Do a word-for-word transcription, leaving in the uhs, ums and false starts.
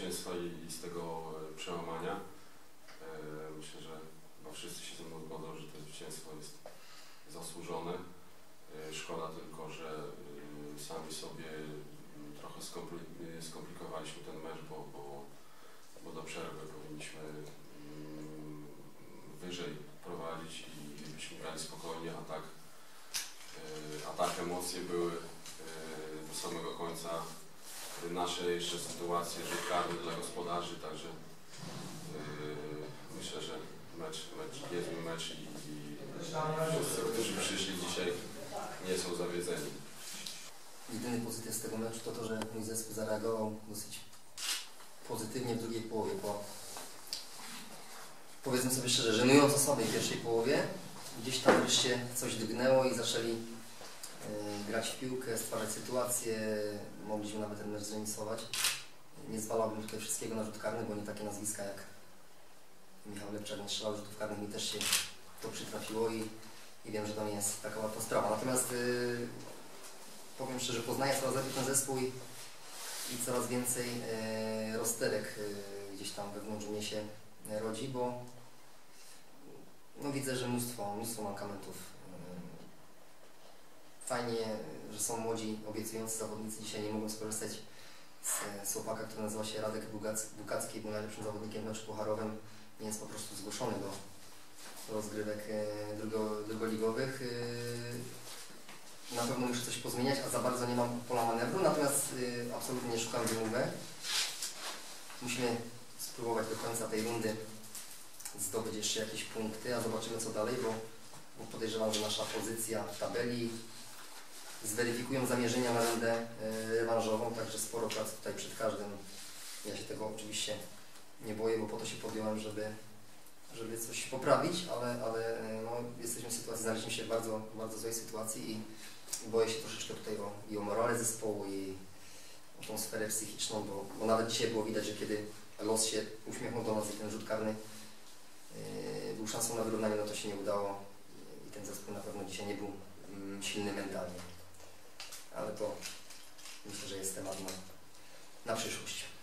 zwycięstwa i, i z tego przełamania. Myślę, że no wszyscy się ze mną zgodzą, że to zwycięstwo jest zasłużone. Szkoda tylko, że sami sobie trochę skomplikowaliśmy ten mecz, bo, bo, bo do przerwy powinniśmy wyżej prowadzić i byśmy grali spokojnie, a tak, a tak emocje były do samego końca. Nasze jeszcze sytuacje rzut karny dla gospodarzy, także myślę, że mecz, mecz niezły mecz i, i wszyscy, którzy przyszli dzisiaj, nie są zawiedzeni. Jedyny pozytyw z tego meczu to to, że mój zespół zareagował dosyć pozytywnie w drugiej połowie, bo powiedzmy sobie szczerze, żenująco słabej w pierwszej połowie, gdzieś tam wreszcie coś drgnęło i zaczęli yy, grać w piłkę, stwarzać sytuacje, mogliśmy nawet ten mecz zremisować. Nie zwalałbym tutaj wszystkiego na rzut karny, bo nie takie nazwiska jak Michał Lepczak nie strzelał rzutów karnych, mi też się to przytrafiło i, i wiem, że to nie jest taka łatwa sprawa. Natomiast yy, powiem szczerze, poznaję coraz lepiej ten zespół i, i coraz więcej yy, rozterek yy, gdzieś tam wewnątrz mnie się rodzi, bo no, widzę, że mnóstwo, mnóstwo mankamentów. Fajnie, że są młodzi, obiecujący zawodnicy. Dzisiaj nie mogą skorzystać z, z chłopaka, który nazywa się Radek Bukacki, był najlepszym zawodnikiem w meczu pucharowym. Nie jest po prostu zgłoszony do, do rozgrywek drugo, drugoligowych. Na pewno muszę coś pozmieniać, a za bardzo nie mam pola manewru, natomiast absolutnie nie szukam wymówek. Musimy spróbować do końca tej rundy zdobyć jeszcze jakieś punkty, a zobaczymy co dalej, bo, bo podejrzewam, że nasza pozycja w tabeli zweryfikują zamierzenia na rundę rewanżową, także sporo pracy tutaj przed każdym. Ja się tego oczywiście nie boję, bo po to się podjąłem, żeby, żeby coś poprawić, ale, ale no, jesteśmy w sytuacji, znaleźliśmy się w bardzo, bardzo złej sytuacji i boję się troszeczkę tutaj o, i o morale zespołu, i o tą sferę psychiczną, bo, bo nawet dzisiaj było widać, że kiedy los się uśmiechnął do nas i ten rzut karny yy, był szansą na wyrównanie, no to się nie udało i ten zespół na pewno dzisiaj nie był mm, silny mentalnie. Ale to myślę, że jest temat na, na przyszłość.